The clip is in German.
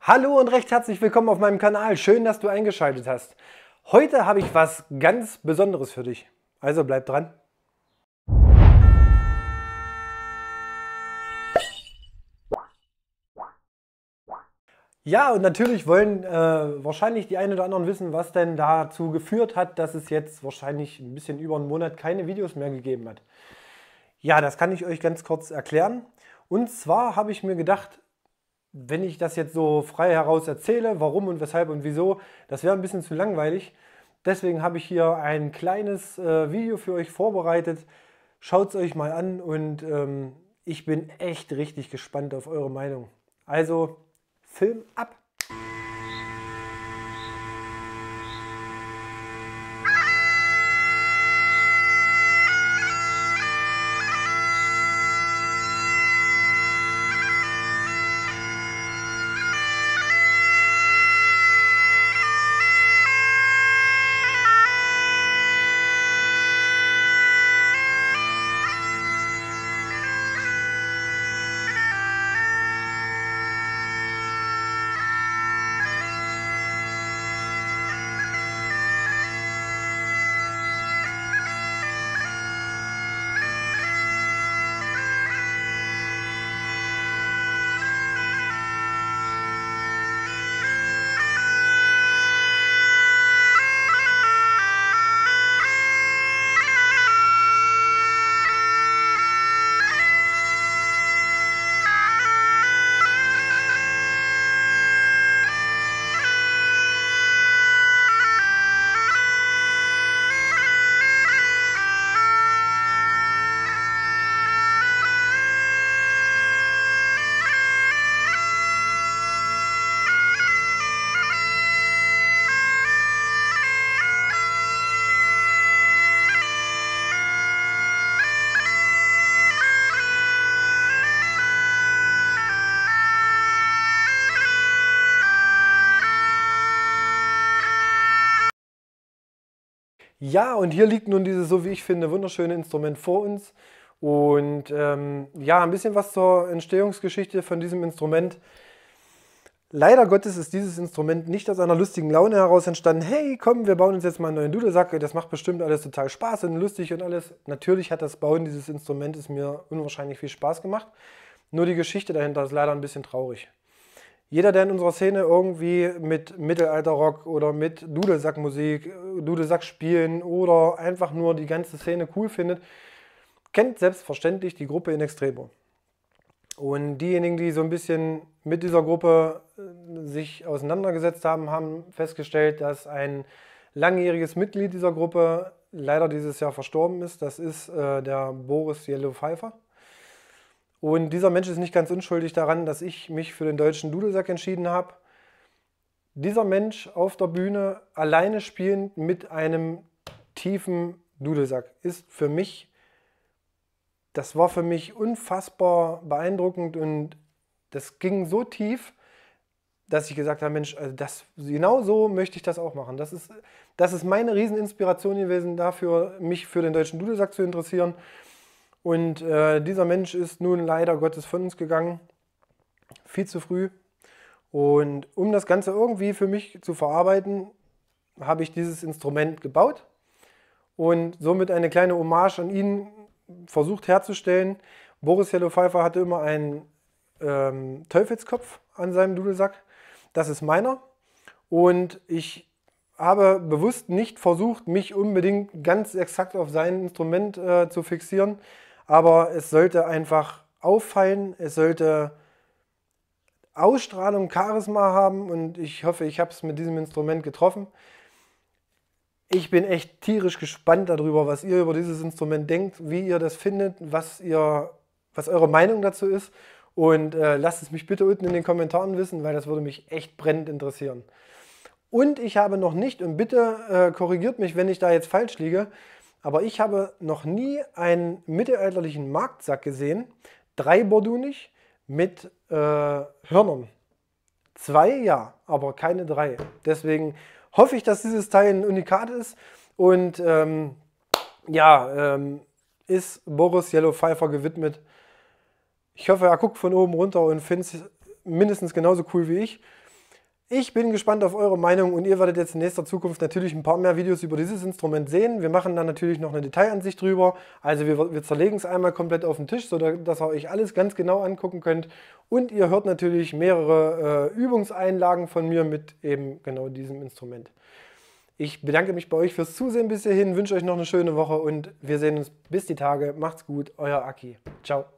Hallo und recht herzlich willkommen auf meinem Kanal. Schön, dass du eingeschaltet hast. Heute habe ich was ganz Besonderes für dich. Also bleib dran. Ja, und natürlich wollen wahrscheinlich die einen oder anderen wissen, was denn dazu geführt hat, dass es jetzt wahrscheinlich ein bisschen über einen Monat keine Videos mehr gegeben hat. Ja, das kann ich euch ganz kurz erklären. Und zwar habe ich mir gedacht, wenn ich das jetzt so frei heraus erzähle, warum und weshalb und wieso, das wäre ein bisschen zu langweilig. Deswegen habe ich hier ein kleines Video für euch vorbereitet. Schaut es euch mal an und ich bin echt richtig gespannt auf eure Meinung. Also, Film ab! Ja, und hier liegt nun dieses, so wie ich finde, wunderschöne Instrument vor uns. Und ja, ein bisschen was zur Entstehungsgeschichte von diesem Instrument. Leider Gottes ist dieses Instrument nicht aus einer lustigen Laune heraus entstanden. Hey, komm, wir bauen uns jetzt mal einen neuen Dudelsack. Das macht bestimmt alles total Spaß und lustig und alles. Natürlich hat das Bauen dieses Instrumentes mir unwahrscheinlich viel Spaß gemacht. Nur die Geschichte dahinter ist leider ein bisschen traurig. Jeder, der in unserer Szene irgendwie mit Mittelalterrock oder mit Dudelsackmusik, Dudelsackspielen oder einfach nur die ganze Szene cool findet, kennt selbstverständlich die Gruppe In Extremo. Und diejenigen, die so ein bisschen mit dieser Gruppe sich auseinandergesetzt haben, haben festgestellt, dass ein langjähriges Mitglied dieser Gruppe leider dieses Jahr verstorben ist. Das ist der Boris Yellow Pfeiffer. Und dieser Mensch ist nicht ganz unschuldig daran, dass ich mich für den deutschen Dudelsack entschieden habe. Dieser Mensch auf der Bühne alleine spielend mit einem tiefen Dudelsack ist für mich, das war für mich unfassbar beeindruckend und das ging so tief, dass ich gesagt habe, Mensch, also genau so möchte ich das auch machen. Das ist meine Rieseninspiration gewesen dafür, mich für den deutschen Dudelsack zu interessieren. Und dieser Mensch ist nun leider Gottes von uns gegangen, viel zu früh. Und um das Ganze irgendwie für mich zu verarbeiten, habe ich dieses Instrument gebaut und somit eine kleine Hommage an ihn versucht herzustellen. Boris Yellow Pfeiffer hatte immer einen Teufelskopf an seinem Dudelsack. Das ist meiner. Und ich habe bewusst nicht versucht, mich unbedingt ganz exakt auf sein Instrument zu fixieren. Aber es sollte einfach auffallen, es sollte Ausstrahlung, Charisma haben und ich hoffe, ich habe es mit diesem Instrument getroffen. Ich bin echt tierisch gespannt darüber, was ihr über dieses Instrument denkt, wie ihr das findet, was eure Meinung dazu ist. Und lasst es mich bitte unten in den Kommentaren wissen, weil das würde mich echt brennend interessieren. Und ich habe noch nicht, und bitte korrigiert mich, wenn ich da jetzt falsch liege, aber ich habe noch nie einen mittelalterlichen Marktsack gesehen, dreibordunig, mit Hörnern. 2 ja, aber keine 3. Deswegen hoffe ich, dass dieses Teil ein Unikat ist und ist Boris Yellow Pfeiffer gewidmet. Ich hoffe, er guckt von oben runter und findet es mindestens genauso cool wie ich. Ich bin gespannt auf eure Meinung und ihr werdet jetzt in nächster Zukunft natürlich ein paar mehr Videos über dieses Instrument sehen. Wir machen dann natürlich noch eine Detailansicht drüber. Also wir zerlegen es einmal komplett auf den Tisch, sodass ihr euch alles ganz genau angucken könnt. Und ihr hört natürlich mehrere Übungseinlagen von mir mit eben genau diesem Instrument. Ich bedanke mich bei euch fürs Zusehen bis hierhin, wünsche euch noch eine schöne Woche und wir sehen uns bis die Tage. Macht's gut, euer Aki. Ciao.